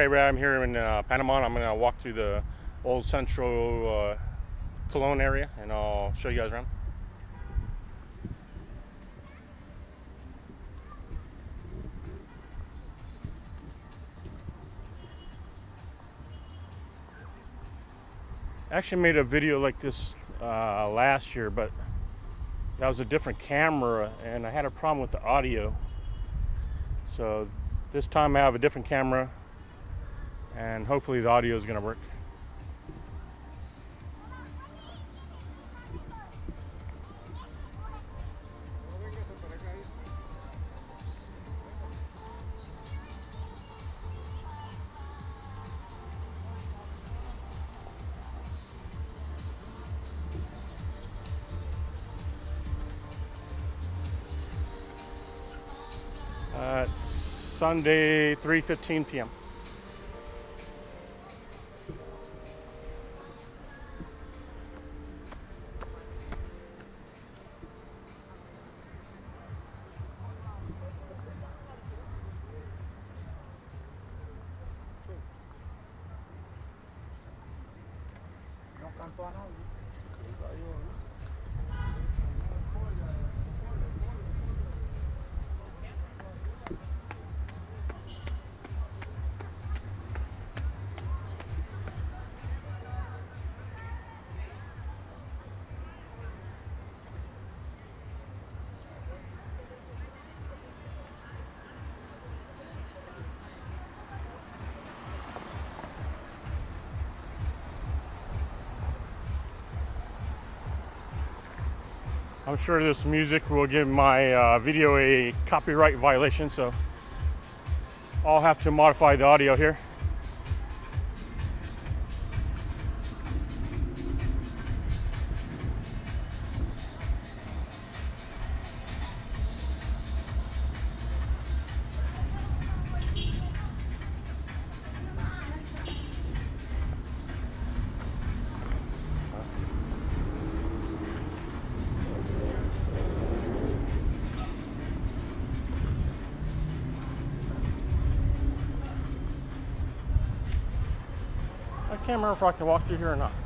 Ray Ray. I'm here in Panama. I'm going to walk through the old Central Colon area, and I'll show you guys around. I actually made a video like this last year, but that was a different camera, and I had a problem with the audio. So this time I have a different camera, and hopefully the audio is going to work. It's Sunday, 3:15 p.m. I'm sure this music will give my video a copyright violation, so I'll have to modify the audio here. I can't remember if I can walk through here or not.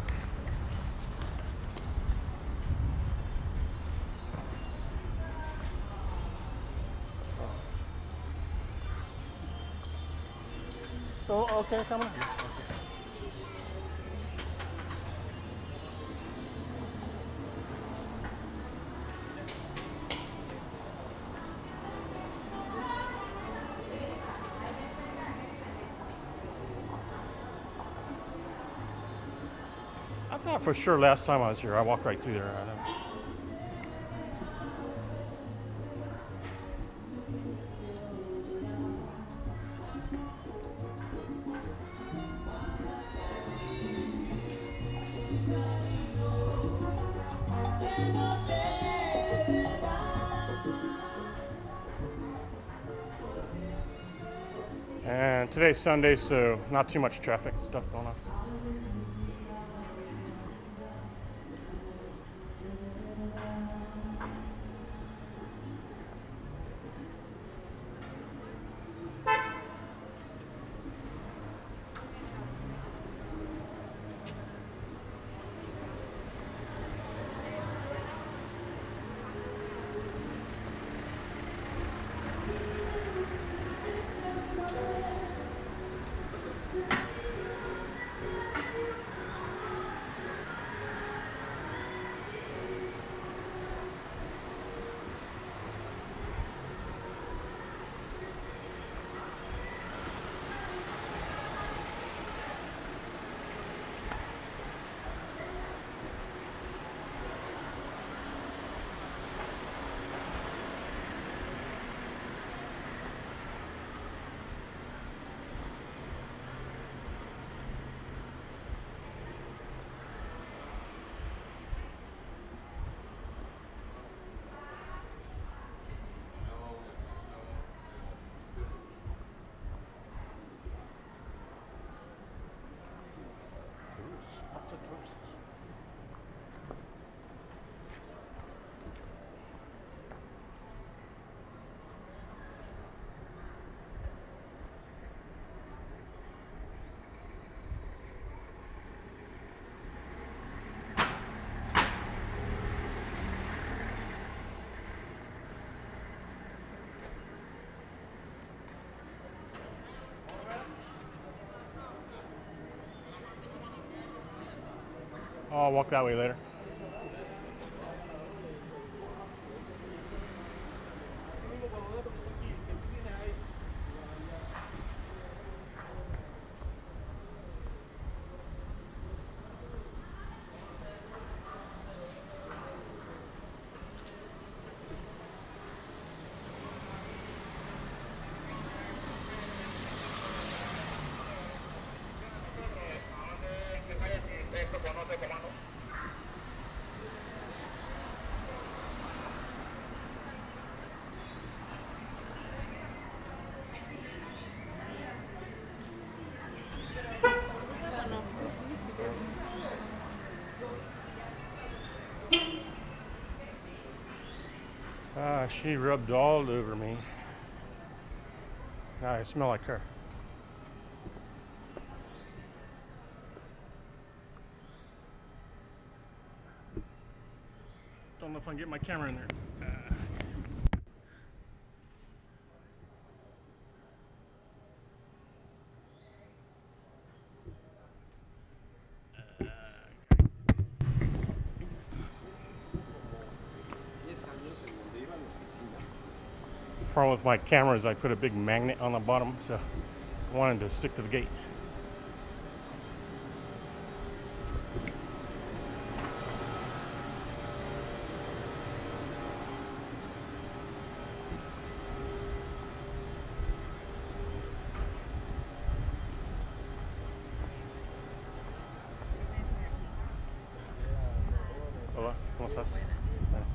So, okay, come on. I thought for sure last time I was here, I walked right through there. And today's Sunday, so not too much traffic stuff going on. I'll walk that way later. She rubbed all over me. Now I smell like her. Don't know if I can get my camera in there. Problem with my camera is I put a big magnet on the bottom, so I wanted to stick to the gate. Hola, ¿cómo estás? Nice.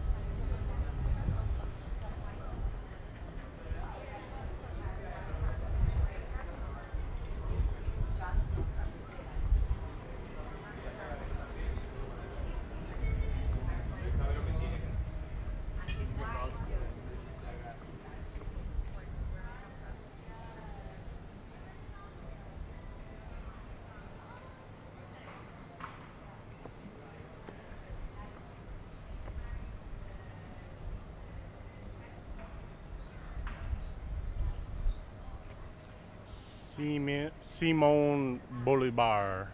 Simón Bolívar.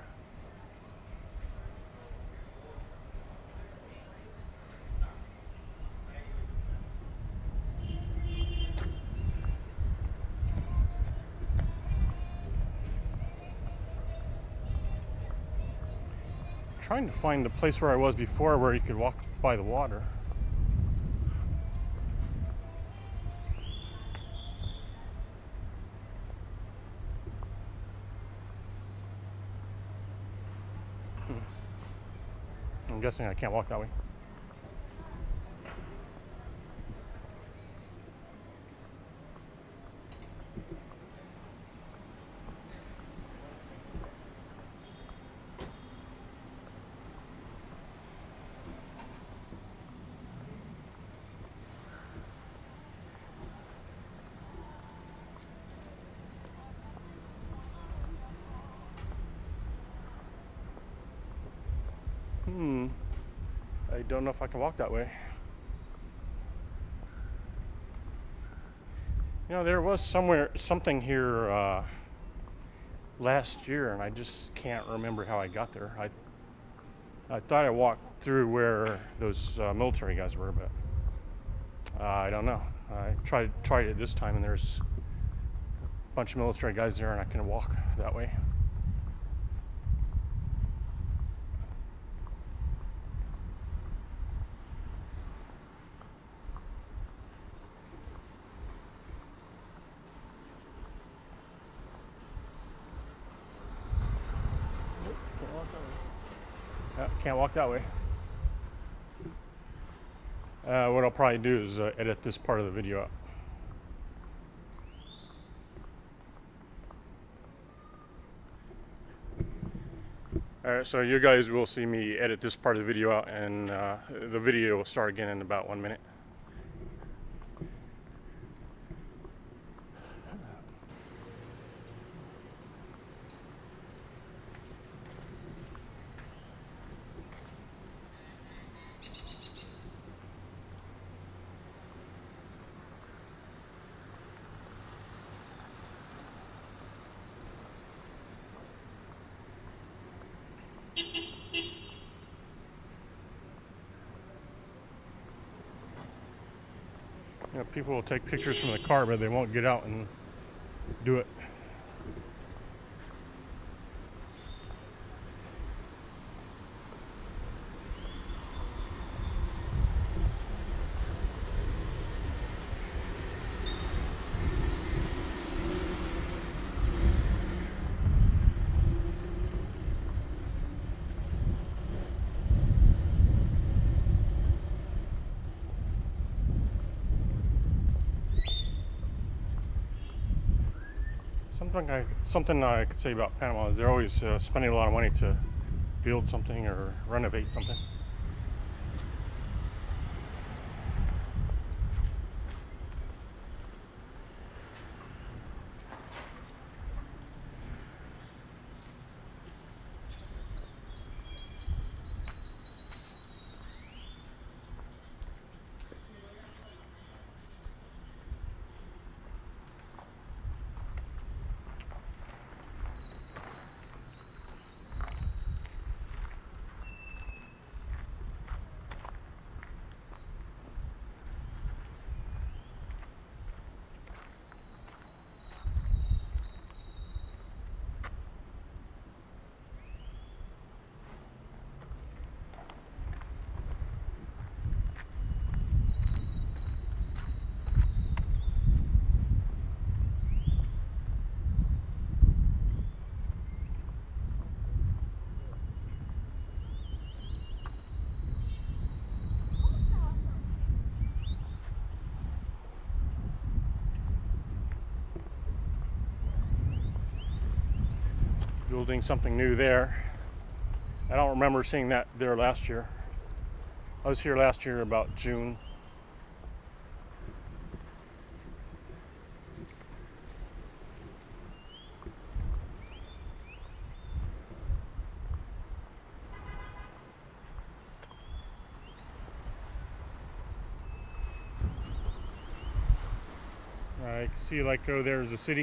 Trying to find the place where I was before where you could walk by the water. I'm guessing I can't walk that way. I don't know if I can walk that way. You know, there was something here last year, and I just can't remember how I got there. I thought I walked through where those military guys were, but I don't know. I tried it this time, and there's a bunch of military guys there, and I can walk that way. Can't walk that way. What I'll probably do is edit this part of the video out. Alright, so you guys will see me edit this part of the video out, and the video will start again in about 1 minute. You know, people will take pictures from the car, but they won't get out and do it. Something I could say about Panama is they're always spending a lot of money to build something or renovate something. Building something new there. I don't remember seeing that there last year. I was here last year about June. You can see like there's the city.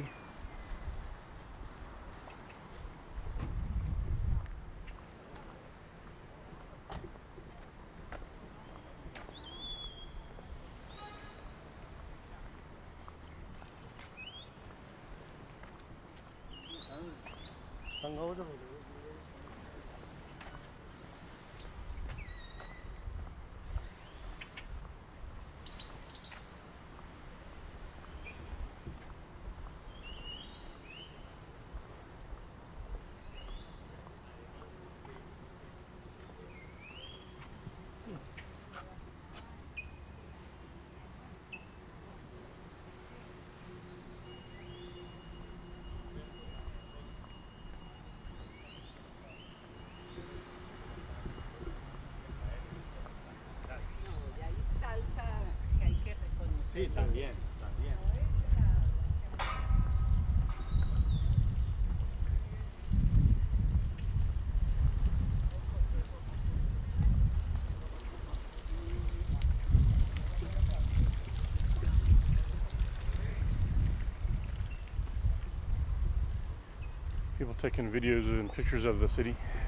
Sí, también, también. People taking videos and pictures of the city.